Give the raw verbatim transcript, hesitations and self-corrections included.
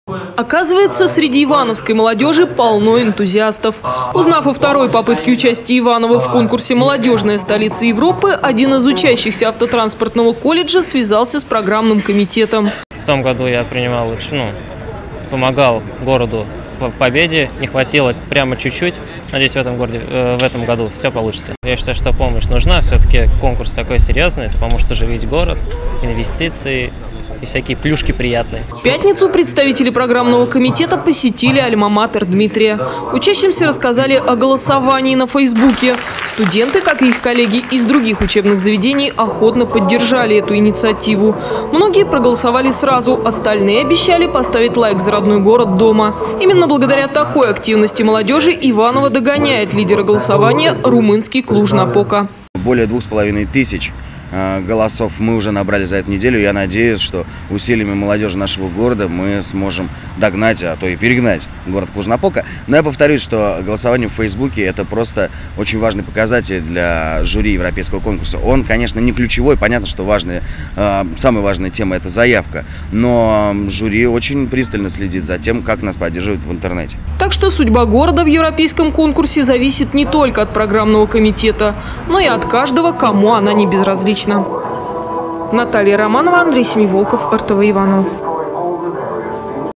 Оказывается, среди ивановской молодежи полно энтузиастов. Узнав о второй попытке участия Иванова в конкурсе «Молодежная столица Европы», один из учащихся автотранспортного колледжа связался с программным комитетом. В том году я принимал, ну, помогал городу в победе, не хватило прямо чуть-чуть. Надеюсь, в этом, городе, в этом году все получится. Я считаю, что помощь нужна. Все-таки конкурс такой серьезный, это поможет оживить город, инвестиции и всякие плюшки приятные. В пятницу представители программного комитета посетили альма-матер Дмитрия. Учащимся рассказали о голосовании на Фейсбуке. Студенты, как и их коллеги из других учебных заведений, охотно поддержали эту инициативу. Многие проголосовали сразу, остальные обещали поставить лайк за родной город дома. Именно благодаря такой активности молодежи Иваново догоняет лидера голосования румынский Клуж-Напока. Более двух с половиной тысяч голосов мы уже набрали за эту неделю. Я надеюсь, что усилиями молодежи нашего города мы сможем догнать, а то и перегнать город Клуж-Напока. Но я повторюсь, что голосование в Фейсбуке – это просто очень важный показатель для жюри европейского конкурса. Он, конечно, не ключевой. Понятно, что важная, самая важная тема – это заявка. Но жюри очень пристально следит за тем, как нас поддерживают в интернете. Так что судьба города в европейском конкурсе зависит не только от программного комитета, но и от каждого, кому она не безразлична. Наталья Романова, Андрей Семиволков, эр тэ вэ Иваново.